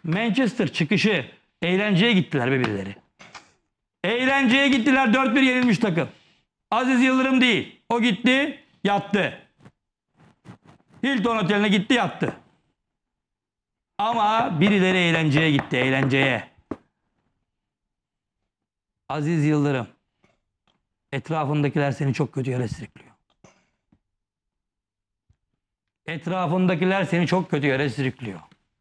Manchester çıkışı eğlenceye gittiler be birileri. Eğlenceye gittiler, 4-1 yenilmiş takım. Aziz Yıldırım değil. O gitti, yattı. Hilton Oteli'ne gitti, yattı. Ama birileri eğlenceye gitti, eğlenceye. Aziz Yıldırım. Etrafındakiler seni çok kötü yere sürüklüyor. Etrafındakiler seni çok kötü yere sürüklüyor.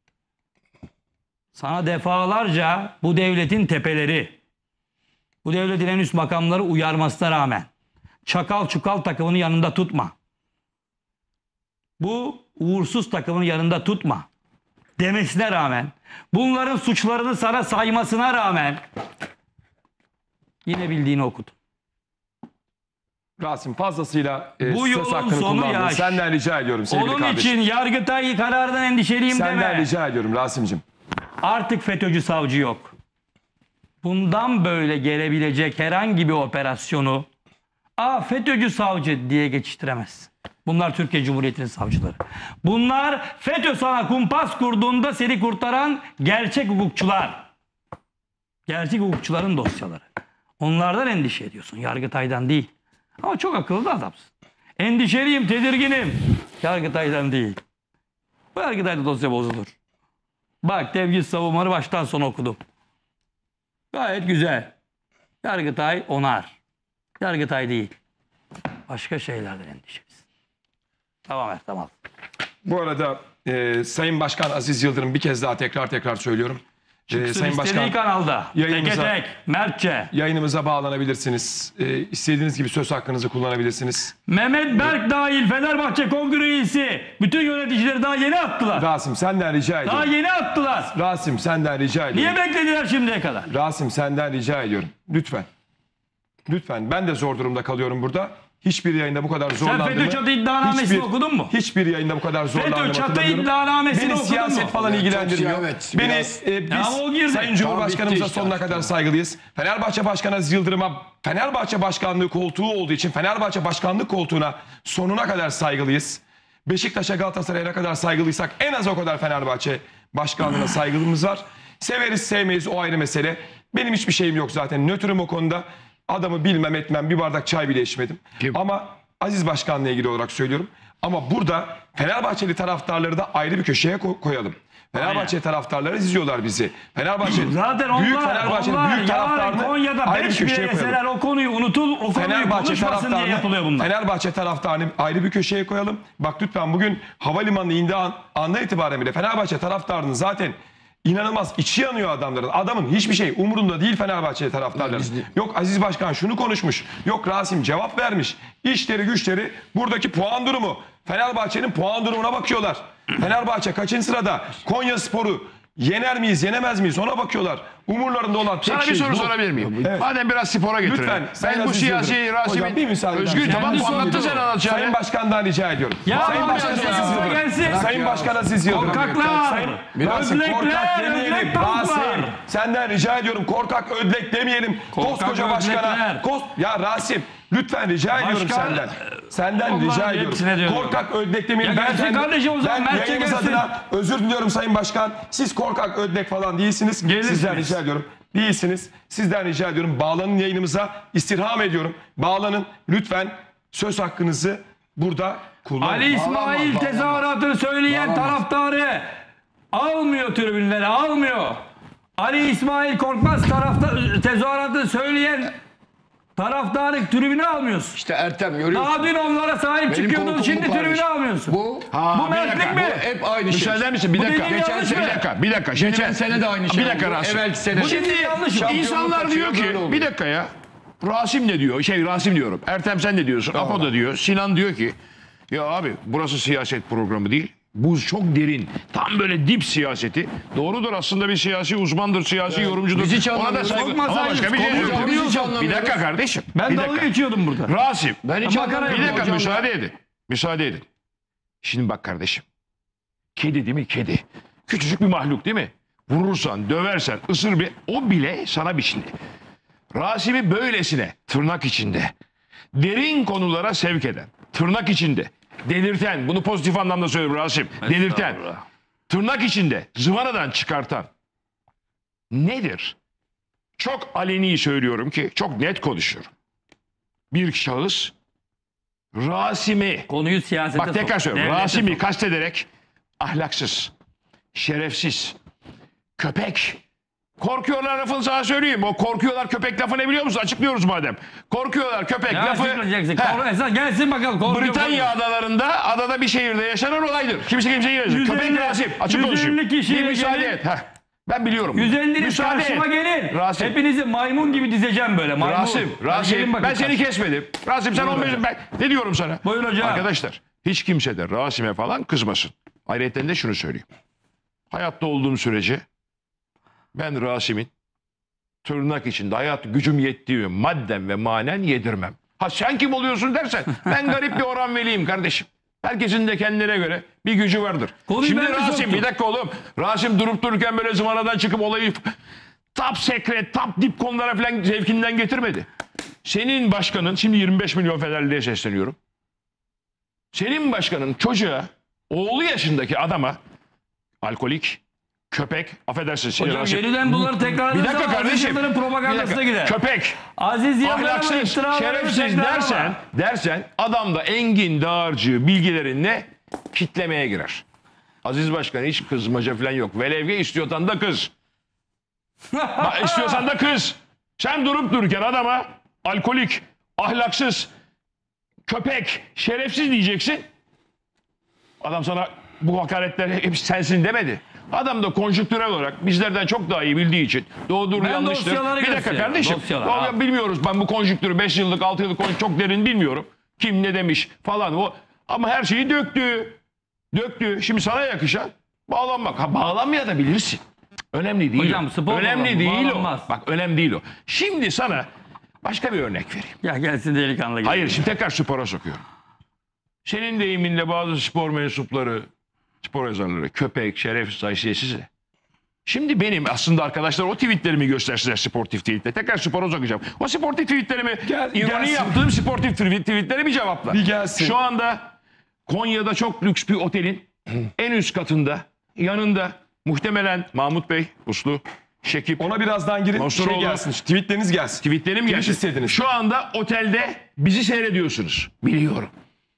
Sana defalarca bu devletin tepeleri, bu devletin en üst makamları uyarmasına rağmen çakal çukal takımını yanında tutma. Bu uğursuz takımını yanında tutma demesine rağmen, bunların suçlarını sana saymasına rağmen yine bildiğini okudun. Rasim fazlasıyla Bu söz yolun hakkını sonu kullandın. yaş. Senden rica ediyorum sevgili Onun kardeşim. için Yargıtay kararından endişeliyim Senden deme. rica ediyorum Rasim'cim. Artık FETÖ'cü savcı yok. Bundan böyle gelebilecek herhangi bir operasyonu FETÖ'cü savcı diye geçiştiremez. Bunlar Türkiye Cumhuriyeti'nin savcıları. Bunlar FETÖ sana kumpas kurduğunda seni kurtaran gerçek hukukçular. Gerçek hukukçuların dosyaları. Onlardan endişe ediyorsun. Yargıtay'dan değil. Ama çok akıllı da adamsın. Endişeliyim, tedirginim. Yargıtay'dan değil. Bu Yargıtay'da dosya bozulur. Bak, tevkif savunmaları baştan sona okudum. Gayet güzel. Yargıtay onar. Yargıtay değil. Başka şeylerden endişelisin. Tamam, tamam. Bu arada Sayın Başkan Aziz Yıldırım bir kez daha tekrar söylüyorum. Sayın Başkan kanalda. Tek Mertçe. Yayınımıza bağlanabilirsiniz. İstediğiniz gibi söz hakkınızı kullanabilirsiniz. Mehmet Berk dahil Fenerbahçe Kongre üyesi bütün yöneticileri daha yeni attılar. Rasim senden rica ediyorum. Daha yeni attılar. Rasim senden rica ediyorum. Niye beklediler şimdiye kadar? Rasim senden rica ediyorum. Lütfen. Lütfen. Ben de zor durumda kalıyorum burada. Hiçbir yayında bu kadar zorlandığımı... Sen FETÖ çatı iddianamesini okudun mu? Hiçbir yayında bu kadar zorlandığımı FETÖ çatı hatırlamıyorum. iddianamesini Beni okudun siyaset mu? falan ilgilendirmiyor. Evet, Beni o Sayın Cumhurbaşkanımıza işte sonuna artık. kadar saygılıyız. Fenerbahçe Başkanı Aziz Yıldırım'a Fenerbahçe Başkanlığı koltuğu olduğu için Fenerbahçe Başkanlık koltuğuna sonuna kadar saygılıyız. Beşiktaş'a Galatasaray'a ne kadar saygılıysak en az o kadar Fenerbahçe Başkanlığı'na saygımız var. Severiz sevmeyiz o ayrı mesele. Benim hiçbir şeyim yok zaten. Nötrüm o konuda. Adamı bilmem etmem, bir bardak çay bile içmedim. Ama Aziz Başkan'la ilgili olarak söylüyorum. Ama burada Fenerbahçeli taraftarları da ayrı bir köşeye koyalım. Fenerbahçe taraftarları izliyorlar bizi. Fenerbahçe Zaten büyük onlar Fenerbahçe'nin büyük taraftarını Konya'da ayrı bir 5 köşeye bile koyalım. yeseler o konuyu o konuyu konuşmasın diye yapılıyor bunlar. Fenerbahçe taraftarını ayrı bir köşeye koyalım. Bak lütfen bugün havalimanına indiği andan itibaren bile Fenerbahçe taraftarının zaten İnanılmaz içi yanıyor adamların. Adamın hiçbir şey umurunda değil Fenerbahçe taraftarları. Yok Aziz Başkan şunu konuşmuş. Yok Rasim cevap vermiş. İşleri güçleri buradaki puan durumu. Fenerbahçe'nin puan durumuna bakıyorlar. Fenerbahçe kaçıncı sırada? Konyaspor'u yener miyiz yenemez miyiz ona bakıyorlar. Umurlarında olan tek Sana şey bir soru bu. sorabilir miyim? Evet. Madem biraz spora getirelim. Lütfen. Ben bu Aziz siyasi Yıldırım. Hocam, bir Rasim'in müsaade Özgür eder tamam misiniz? anlattı sen anlatacağını. Sayın Başkan'dan rica ediyorum. Ya Sayın Allah Başkan aşkına Aziz Yıldırım. gelsin. Sayın Başkan Aziz Yıldırım. Korkaklar. Rasim korkak Ödlekler, demeyelim. ödlek tavuklar. Rasim senden rica ediyorum korkak ödlek demeyelim. Koskoca başkana. ödlekler. Ya Rasim lütfen rica ediyorum Başkan, senden. Senden Allah'ın rica hepsine ediyorum. diyorum. Korkak ödlek demeyelim. Ya gelsin kardeşim o zaman, ben Mert'e yayınımız gelsin. adına özür diliyorum Sayın Başkan. Siz korkak ödlek falan değilsiniz. Gelirsiniz. Sizden rica ediyorum. Değilsiniz. Sizden rica ediyorum. Bağlanın yayınımıza. İstirham ediyorum. Bağlanın. Lütfen söz hakkınızı burada kullanın. Ali İsmail tezahüratını söyleyen taraftarı almıyor tribünlere, almıyor. Ali İsmail Korkmaz tezahüratını söyleyen taraftarı tribüne almıyorsun. İşte Ertem görüyorsun. Daha dün onlara sahip Benim çıkıyordun, korkum şimdi bu tribüne kardeşim. almıyorsun. Bu Bu mertlik mi? hep aynı şey. Müsaade misin? Bir Bu dakika. dediğin yanlış mı? Bir dakika. Geçen sene de aynı şey Bir dakika oldu. Rasim. Evvelki sene. Bu şimdi yanlış. Şampiyonluk İnsanlar diyor kaçıyor, böyle ki oluyor. bir dakika ya. Rasim ne diyor? Rasim diyorum. Ertem sen ne diyorsun? Apo da diyor. Sinan diyor ki ya abi burası siyaset programı değil. Bu çok derin. Tam böyle dip siyaseti. Doğrudur aslında bir siyasi uzmandır, siyasi yorumcudur. Biz hiç Ona da anlamıyoruz. saygı. Korkma Ama sen, başka bir şey korkma, yok. Biz hiç Bir anlamıyoruz. dakika kardeşim. Ben bir dalga dakika. geçiyordum burada. Rasim. Ben hiç Makara anlamıyorum Bir dakika hocam müsaade ya. edin. Müsaade edin. Şimdi bak kardeşim. Kedi değil mi? Kedi. Küçücük bir mahluk değil mi? Vurursan, döversen, ısır bir... O bile sana bir şimdi. Rasim'i böylesine tırnak içinde derin konulara sevk eden, tırnak içinde delirten, bunu pozitif anlamda söylüyorum Rasim, delirten, tırnak içinde zıvanadan çıkartan nedir? Çok aleni söylüyorum ki çok net konuşuyorum. Bir şahıs Rasim'i, Konuyu siyasete bak tekrar sok. söylüyorum, Devlete Rasim'i sok. kastederek ahlaksız, şerefsiz, köpek. Korkuyorlar lafını sana söyleyeyim. O korkuyorlar köpek lafı ne biliyor musun? Açıklıyoruz madem. Korkuyorlar köpek Ne lafı. açıklayacaksın? He, Esas gelsin bakalım. Korkuyor, Britanya adalarında, adada bir şehirde yaşanan olaydır. Kimse kimseye girmez. Köpek 150 Rasim. Açık konuşayım. 150 kişiyle Bir müsaade gelir. et. Heh, ben biliyorum. 150'niz Müsaade karşıma et. gelir. Rasim. Hepinizi maymun gibi dizeceğim böyle. Maymun. Rasim, Hadi gelin bakın ben seni karşıma. kesmedim. Rasim sen 15 ben ne diyorum sana? Buyur hocam. Arkadaşlar hiç kimse de Rasim'e falan kızmasın. Ayrıca de şunu söyleyeyim. Hayatta olduğum sürece ben Rasim'in tırnak içinde hayat gücüm yettiği madden ve manen yedirmem. Ha sen kim oluyorsun dersen ben garip bir Orhan Veli'yim kardeşim. Herkesin de kendine göre bir gücü vardır. Konuyu Şimdi ben de Rasim soktum. bir dakika oğlum. Rasim durup dururken böyle zıvanadan çıkıp olayı top secret, top dip konulara falan zevkinden getirmedi. Senin başkanın, şimdi 25 milyon Fenerli'ye sesleniyorum. Senin başkanın çocuğa, oğlu yaşındaki adama alkolik, köpek, affedersin. Hocam yeniden bunları tekrar Bir edersen dakika Aziz kardeşim. Yıldırım'ın propagandasına gider. Köpek, Aziz Yıldırım'ın ahlaksız, iftiralarını şerefsiz tekrarlama. dersen adam da engin dağarcığı bilgilerinle kitlemeye girer. Aziz Başkan hiç kızmaca falan yok. Velevge istiyorsan da kız. Bak, istiyorsan da kız. Sen durup dururken adama alkolik, ahlaksız, köpek, şerefsiz diyeceksin. Adam sana bu hakaretler hepsi sensin demedi. Adam da konjüktürel olarak bizlerden çok daha iyi bildiği için doğrudur Ben yanlıştır. dosyaları Bir dakika gösteriyorum, kardeşim. dosyalar, Doğru, al. bilmiyoruz. Ben bu konjüktürü 5 yıllık 6 yıllık çok derin bilmiyorum. Kim ne demiş falan o. Ama her şeyi döktü. Döktü. Şimdi sana yakışan bağlanmak. Ha bağlanmaya da bilirsin. Önemli değil. Hocam, o. spor Önemli programı, değil bağlanmaz. o. Bak önemli değil o. Şimdi sana başka bir örnek vereyim. Ya gelsin delikanlı gibi. Hayır şimdi tekrar spora sokuyorum. Senin deyiminle bazı spor mensupları, spor yazarları, köpek, şerefsiz, haysiyetsiz de. Şimdi benim aslında arkadaşlar o tweetlerimi göstersinler sportif tweetle. Tekrar spora sokacağım. O sportif tweetlerimi, ironi gelsin. yaptığım sportif tweetlere bir cevapla. Bir gelsin. Şu anda Konya'da çok lüks bir otelin en üst katında, yanında muhtemelen Mahmut Bey, Uslu, Şekip, Ona birazdan girin. Mansuroğlu. Gelsin. Tweetleriniz gelsin. tweetlerim gelsin. istediniz? Şu anda otelde bizi seyrediyorsunuz. Biliyorum.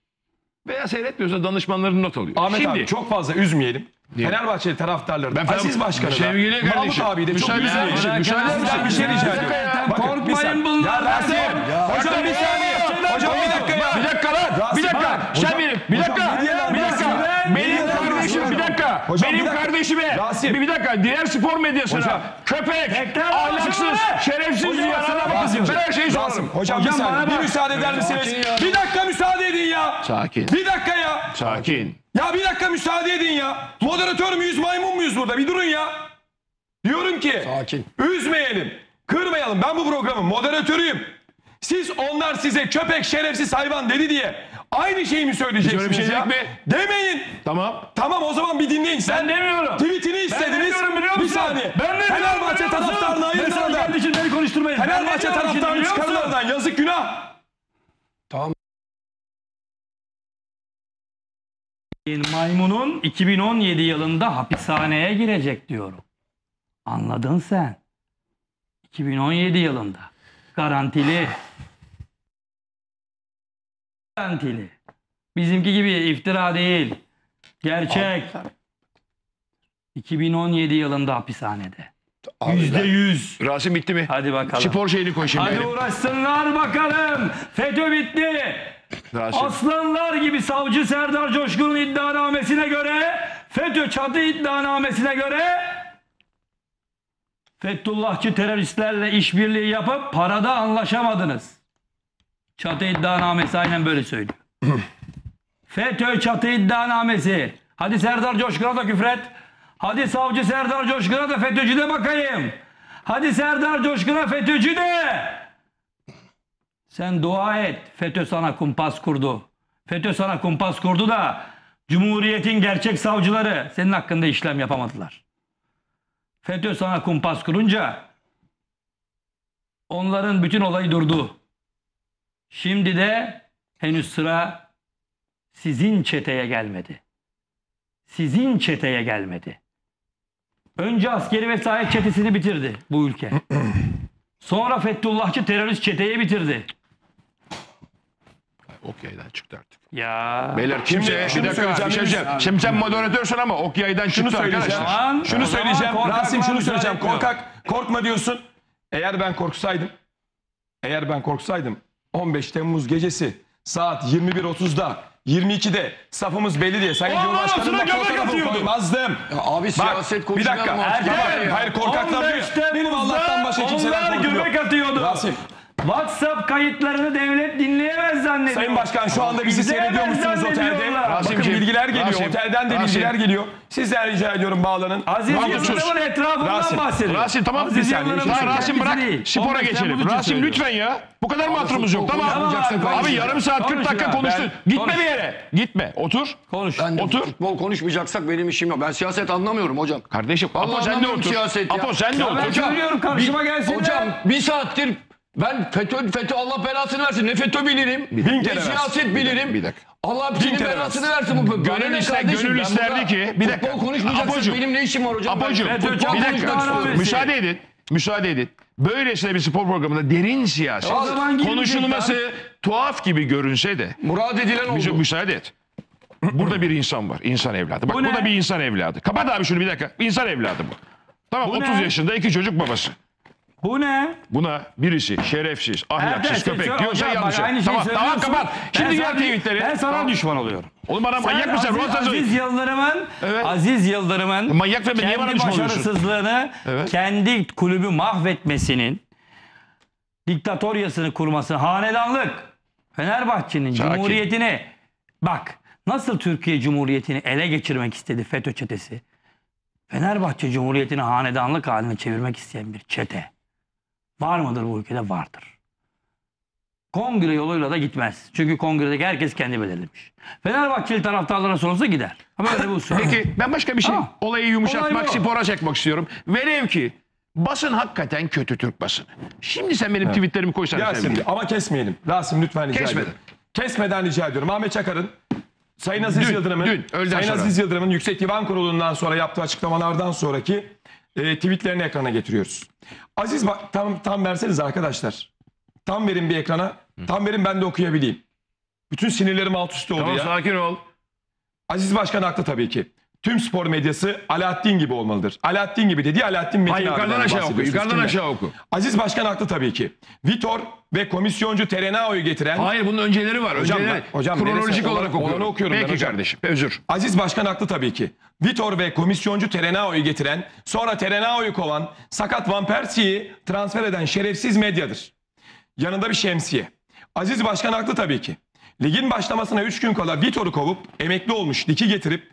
Veya seyretmiyorsa danışmanların not alıyor. Ahmet Şimdi, abi çok fazla üzmeyelim. Niye? Fenerbahçeli taraftarları, Ben Aziz Başkanı da, sevgili Mahmut kardeşim, abi de çok müsaade üzmeyin. eder misin? Müsaade eder Sizden bir misin? şey rica Bir dakika ediyorum. ya. Bakın, bir Korkmayın saniye. bunlardan. Ya Rasim, hocam bir saniye. Hocam bir dakika ya. Bir dakika lan. Rasim, Bir dakika. bak, Sen hocam- benim. Bir hocam dakika. ne diyorlar Bir Rasim? dakika. Ne Benim diyorlar kardeşim Rasim? bir dakika. Hocam, Benim bir dakika. kardeşime. Rasim. Bir dakika. Diğer spor medyasına. Hocam. Köpek. Tekrar Ahlaksız. Rasim. Şerefsiz Hocam, diyen sana adama. Rasim. Ben her şeyi Rasim, sorarım. hocam bir Hocam, saniye. bana Bir bak. müsaade eder misiniz? Bir dakika müsaade edin ya. Sakin. Bir dakika ya. Sakin. Ya bir dakika müsaade edin ya. Moderatör müyüz, maymun muyuz burada? Bir durun ya. Diyorum ki Sakin. üzmeyelim, kırmayalım. Ben bu programın moderatörüyüm. Siz onlar size köpek, şerefsiz hayvan dedi diye aynı şeyi mi söyleyeceksiniz Öyle bir şey ya? dedik mi? Demeyin. Tamam. Tamam o zaman bir dinleyin. Sen Ben demiyorum. tweetini istediniz. demiyorum, biliyor musun? Bir saniye. Ben demiyorum, Fenerbahçe biliyor musun? taraftarını ayırın Mesela oradan. kardeşim beni konuşturmayın. Ben ne Fenerbahçe diyorum şimdi, taraftarını biliyor çıkarın musun? oradan. Yazık günah. Maymunun 2017 yılında hapishaneye girecek diyorum. Anladın sen. 2017 yılında. Garantili. Garantili. Bizimki gibi iftira değil. Gerçek. 2017 yılında hapishanede. %100. Rasim bitti mi? Hadi bakalım. Spor şeyini koy şimdi. Hadi uğraşsınlar bakalım. FETÖ bitti. Rasim. Aslanlar gibi savcı Serdar Coşkun'un iddianamesine göre, FETÖ çatı iddianamesine göre Fethullahçı teröristlerle işbirliği yapıp parada anlaşamadınız. Çatı iddianamesi aynen böyle söylüyor. FETÖ çatı iddianamesi. Hadi Serdar Coşkun'a da küfret. Hadi savcı Serdar Coşkun'a da FETÖ'cü de bakayım. Hadi Serdar Coşkun'a FETÖ'cü de. Sen dua et. FETÖ sana kumpas kurdu. FETÖ sana kumpas kurdu da Cumhuriyet'in gerçek savcıları senin hakkında işlem yapamadılar. FETÖ sana kumpas kurunca onların bütün olayı durdu. Şimdi de henüz sıra sizin çeteye gelmedi. sizin çeteye gelmedi. Önce askeri vesayet çetesini bitirdi bu ülke. Sonra Fethullahçı terörist çeteye bitirdi. Ok yaydan çıktı artık. Ya. Beyler kimse bir şunu dakika söyleyeceğim, bir şey diyeceğim. Şimdi sen moderatörsün ama ok yaydan Şunu çıktı söyleyeceğim. arkadaşlar. Aman, Şunu o zaman söyleyeceğim. korkaklar Rasim şunu müsaade söyleyeceğim. etmiyor. Korkma diyorsun. Eğer ben korksaydım 15 Temmuz gecesi saat 21.30'da 22'de safımız belli diye Sayın O Cumhurbaşkanı'na anasına göbek fotoğrafı atıyordu. koymazdım. Ya abi siyaset bir konuşmayalım dakika. artık. Ertem, Hayır korkaklar 15 diyor. Benim Allah'tan başka kimseden onlar korkum yok. göbek atıyordu. Rasim. WhatsApp kayıtlarını devlet dinleyemez zannediyor. Sayın Başkan şu anda bizi İzleyemez seyrediyor musunuz otelde? zannediyorlar. Bakın Rasimciğim, bilgiler geliyor. Rasim, Otelden de Rasim. bilgiler geliyor. Sizden rica ediyorum bağlanın. Aziz Mahmut sus. Yıldırım'ın etrafından Rasim, bahsediyor. Rasim tamam Aziz bir saniye. Yıldırım'ın Tamam, Rasim bırak kendisi değil. spora 15 geçelim. Temmuz için Rasim söylüyor. lütfen ya. Bu kadar mı hatırımız yok? futbol Tamam. konuşmayacaksak Tamam, ben Abi gideceğim. yarım saat 40 Konuş dakika ya. konuştun. Ben- Gitme konuş. bir yere. Gitme. Otur. Konuş. Ben de Otur. futbol konuşmayacaksak benim işim yok. Ben siyaset anlamıyorum hocam. Kardeşim Vallahi Apo sen de anlamıyorum otur. siyaset ya. Apo sen de Ya ben otur. söylüyorum karşıma gelsinler. Hocam bir saattir ben FETÖ Allah belasını versin. Ne FETÖ bilirim, Bin ne kere versin. siyaset bilirim. Bir dakika. Allah Bin senin kere belasını versin. Bu Gönül Ben isterdi burada ki bir dakika. Futbol konuşmayacaksak Apocuğum, benim ne işim var hocam? Apocuğum Ben FETÖ futbol çok bir konuşmak dakika. istiyorum. Müsaade edin. Müsaade edin. Böylesine bir spor programında derin siyaset O zaman girmeyecek konuşulması tuhaf gibi görünse de Murad edilen oldu. müsaade et. Burada bir insan var. İnsan evladı. Bak Bu bu ne? da bir insan evladı. Kapat abi şunu bir dakika. İnsan evladı bu. Tamam Bu 30 ne? yaşında 2 çocuk babası. Bu ne? Buna birisi şerefsiz, ahlaksız, Ertem, köpek sen- diyorsa hocam yanlış. bak, aynı şeyi Tamam söylüyorsun. kapat. Şimdi Ben diğer sana- tweetleri. Ben sana düşman oluyorum. Oğlum bana manyak mısın? Ruh hastası. Aziz Yıldırım'ın Evet. Aziz Yıldırım'ın Manyak ve niye bana kendi düşman oluyorsun? başarısızlığını Evet. kendi kulübü mahvetmesinin diktatoryasını kurması, hanedanlık, Fenerbahçe'nin Sakin. cumhuriyetini bak nasıl Türkiye Cumhuriyeti'ni ele geçirmek istedi FETÖ çetesi. Fenerbahçe Cumhuriyeti'ni hanedanlık haline çevirmek isteyen bir çete. Var mıdır bu ülkede? Vardır. Kongre yoluyla da gitmez. Çünkü kongredeki herkes kendi belirlemiş. Fenerbahçeli taraftarlara sorulsa gider. Ama öyle bir usul. Peki ben başka bir şey. Tamam. Olayı yumuşatmak, Olay bu. spora çekmek istiyorum. Velev ki basın hakikaten kötü Türk basını. Şimdi sen benim tweetlerimi koysana. Ya sevgili. şimdi ama kesmeyelim. Rasim lütfen rica Kesmeden. ediyorum. Kesmeden rica ediyorum. Ahmet Çakar'ın Sayın Aziz Dün, Yıldırım'ın öğleden Sayın sonra. Aziz Yıldırım'ın Yüksek Divan Kurulu'ndan sonra yaptığı açıklamalardan sonraki tweetlerini ekrana getiriyoruz. Aziz tam verseniz arkadaşlar. Tam verin bir ekrana. Tam verin ben de okuyabileyim. Bütün sinirlerim alt üst oldu Tamam ya. sakin ol. Aziz Başkan haklı tabii ki. Tüm spor medyası Alaaddin gibi olmalıdır. Alaaddin gibi dediği Alaaddin Metin Hayır yukarıdan abiden aşağı oku. bahsediyorsunuz. Yukarıdan Kimden? aşağı oku. Aziz Başkan haklı tabii ki. Vitor ve komisyoncu Terenao'yu getiren Hayır bunun önceleri var. Hocam, Önceleri. hocam, kronolojik neresi? olarak Olanı okuyorum. okuyorum ben Peki hocam. kardeşim. Özür. Aziz Başkan haklı tabii ki. Vitor ve komisyoncu Terenao'yu getiren, sonra Terenao'yu kovan, sakat Van Persie'yi transfer eden şerefsiz medyadır. Yanında bir şemsiye. Aziz Başkan haklı tabii ki. Ligin başlamasına 3 gün kala Vitor'u kovup emekli olmuş Dik'i getirip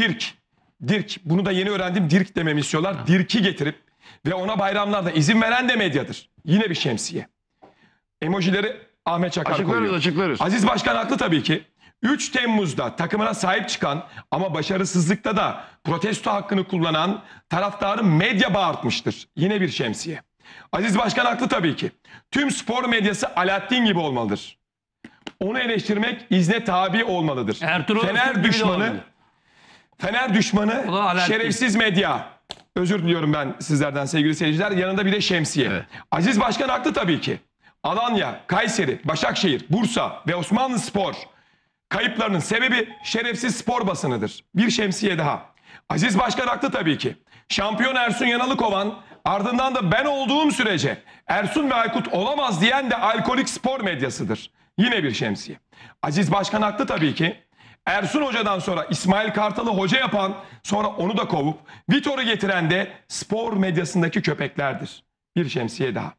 Dirk bunu da yeni öğrendim, Dirk dememi istiyorlar. Dirk'i getirip ve ona bayramlarda izin veren de medyadır. Yine bir şemsiye. Emojileri Ahmet Çakar koyuyor. Açıklarız. Aziz Başkan haklı tabii ki. 3 Temmuz'da takımına sahip çıkan ama başarısızlıkta da protesto hakkını kullanan taraftarı medya bağırtmıştır. Yine bir şemsiye. Aziz Başkan haklı tabii ki. Tüm spor medyası Alaaddin gibi olmalıdır. Onu eleştirmek izne tabi olmalıdır. Ertuğrul Öztürk Fener gibi de düşmanı, olabilir. Fener düşmanı, O da Alaaddin. şerefsiz medya. Özür diliyorum ben sizlerden sevgili seyirciler. Yanında bir de şemsiye. Evet. Aziz Başkan haklı tabii ki. Alanya, Kayseri, Başakşehir, Bursa ve Osmanlıspor kayıplarının sebebi şerefsiz spor basınıdır. Bir şemsiye daha. Aziz Başkan haklı tabii ki. Şampiyon Ersun Yanal'ı kovan, ardından da ben olduğum sürece Ersun ve Aykut olamaz diyen de alkolik spor medyasıdır. Yine bir şemsiye. Aziz Başkan haklı tabii ki. Ersun Hoca'dan sonra İsmail Kartal'ı hoca yapan, sonra onu da kovup Vitor'u getiren de spor medyasındaki köpeklerdir. Bir şemsiye daha.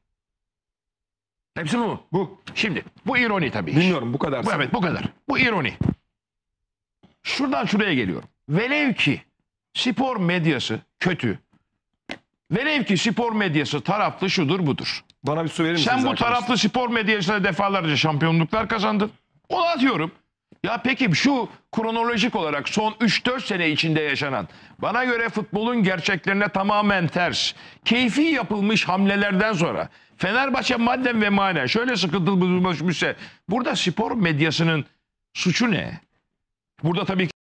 Hepsi bu mu? Bu. Şimdi bu ironi tabii. Bilmiyorum bu kadar. Bu evet bu kadar. Bu ironi. Şuradan şuraya geliyorum. Velev ki spor medyası kötü. Velev ki spor medyası taraflı şudur budur. Bana bir su verir misiniz Sen bu arkadaşlar? taraflı spor medyasıyla defalarca şampiyonluklar kazandın. Onu atıyorum. Ya peki şu kronolojik olarak son 3-4 sene içinde yaşanan, bana göre futbolun gerçeklerine tamamen ters, keyfi yapılmış hamlelerden sonra Fenerbahçe madden ve manen şöyle sıkıntılı bulmuşsa burada spor medyasının suçu ne? Burada tabii ki